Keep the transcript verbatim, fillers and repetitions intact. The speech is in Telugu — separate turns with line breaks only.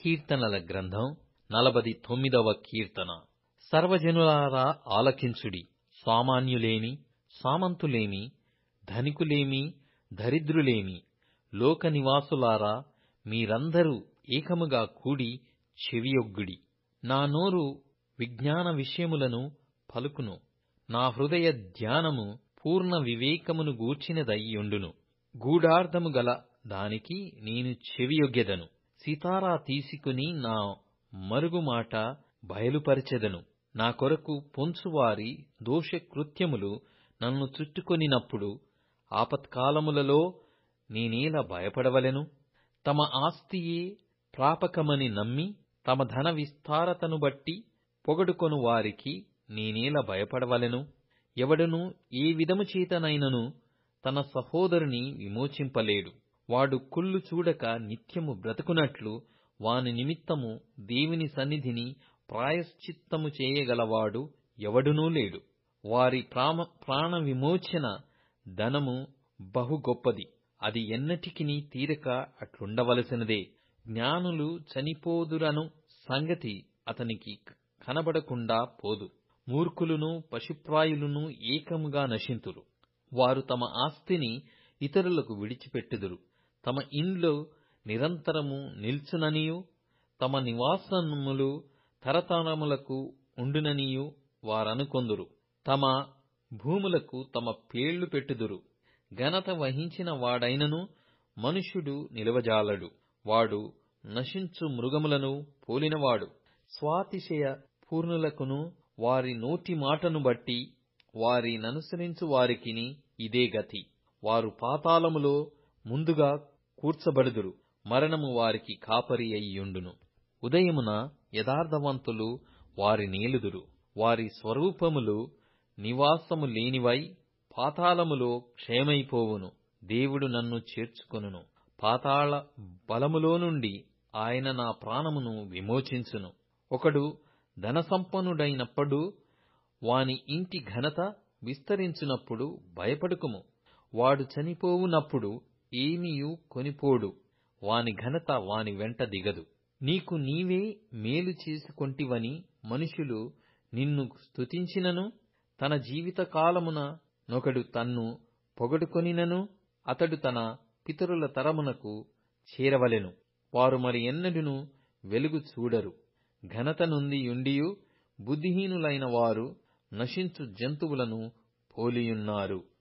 కీర్తనల గ్రంథం నలభై తొమ్మిదవ కీర్తన. సర్వజనులారా ఆలకించుడి. సామాన్యులేమి, సామంతులేమి, ధనికులేమి, దరిద్రులేమి, లోక నివాసులారా మీరందరూ ఏకముగా కూడి చెవియొగ్గుడి. నా నోరు విజ్ఞాన విషయములను పలుకును. నా హృదయ ధ్యానము పూర్ణ వివేకమును గూర్చినదయ్యుండును. గూఢార్థము గల దానికి నేను చెవియొగ్గెదను. సితారా తీసుకుని నా మరుగుమాట బయలుపరచెదను. నా కొరకు పొంచువారి దోషకృత్యములు నన్ను చుట్టుకొనినప్పుడు ఆపత్కాలములలో నేనేల భయపడవలెను? తమ ఆస్తియే ప్రాపకమని నమ్మి తమ ధన విస్తారతను బట్టి పొగడుకొను వారికి నేనేల భయపడవలెను? ఎవడును ఏ విధము చేతనైనను తన సహోదరుని విమోచింపలేడు. వాడు కుళ్ళు చూడక నిత్యము బ్రతుకునట్లు వాని నిమిత్తము దేవుని సన్నిధిని ప్రాయశ్చిత్తము చేయగలవాడు ఎవడునూ లేడు. వారి ప్రామ ప్రాణ విమోచన ధనము బహు గొప్పది. అది ఎన్నటికిని తీరక అట్లుండవలసినదే. జ్ఞానులు చనిపోదురను సంగతి అతనికి కనబడకుండా పోదు. మూర్ఖులును పశుప్రాయులును ఏకముగా నశింతురు. వారు తమ ఆస్తిని ఇతరులకు విడిచిపెట్టుదురు. తమ ఇండ్లు నిరంతరము నిల్చుననియు తమ నివాసములు తరతరములకు ఉండుననియు వారనుకొందురు. తమ భూములకు తమ పేర్లు పెట్టుదురు. ఘనత వహించిన వాడైనను మనుష్యుడు నిలవజాలడు. వాడు నశించు మృగములను పోలినవాడు. స్వాతిశయ పూర్ణులకును వారి నోటి మాటను బట్టి వారి ననుసరించు వారికిని ఇదే గతి. వారు పాతాళములో ముందుగా కూర్చబడుదురు. మరణము వారికి కాపరి అయ్యుండును. ఉదయమున యథార్థవంతులు వారి నేలుదురు. వారి స్వరూపములు నివాసము లేనివై పాతాళములో క్షయమైపోవును. దేవుడు నన్ను చేర్చుకొనును. పాతాళ బలములో నుండి ఆయన నా ప్రాణమును విమోచించును. ఒకడు ధనసంపన్నుడైనప్పుడు వాని ఇంటి ఘనత విస్తరించినప్పుడు భయపడుకుము. వాడు చనిపోవునప్పుడు ఏమియు కొనిపోడు. వాని ఘనత వాని వెంట దిగదు. నీకు నీవే మేలు చేసుకొంటివని మనుషులు నిన్ను స్తుతించినను, తన జీవితకాలమున నొకడు తన్ను పొగడుకొనినను అతడు తన పితరుల తరమునకు చేరవలెను. వారు మరి ఎన్నడును వెలుగు చూడరు. ఘనత నొందియుండియు బుద్ధిహీనులైన వారు నశించు జంతువులను పోలియున్నారు.